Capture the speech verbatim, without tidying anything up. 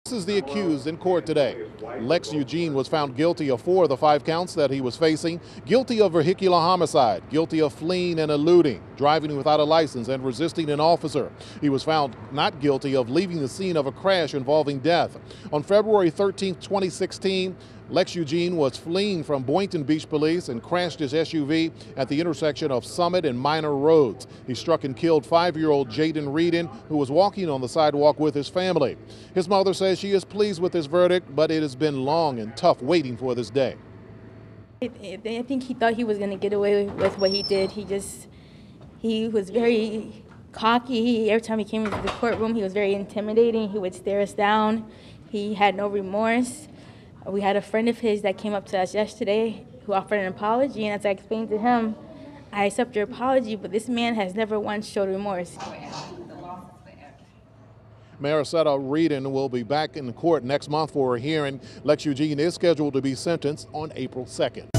This is the accused in court today. Lex Eugene was found guilty of four of the five counts that he was facing. Guilty of vehicular homicide, guilty of fleeing and eluding, driving without a license, and resisting an officer. He was found not guilty of leaving the scene of a crash involving death. On February thirteenth, twenty sixteen, Lex Eugene was fleeing from Boynton Beach Police and crashed his S U V at the intersection of Summit and Minor Roads. He struck and killed five-year-old Jaden Reedon, who was walking on the sidewalk with his family. His mother says she is pleased with this verdict, but it has been long and tough waiting for this day. I think he thought he was going to get away with what he did. He just, he was very cocky. Every time he came into the courtroom, he was very intimidating. He would stare us down. He had no remorse. We had a friend of his that came up to us yesterday who offered an apology, and as I explained to him, I accept your apology, but this man has never once showed remorse. Maricetta Reedon will be back in court next month for a hearing. Lex Eugene is scheduled to be sentenced on April second.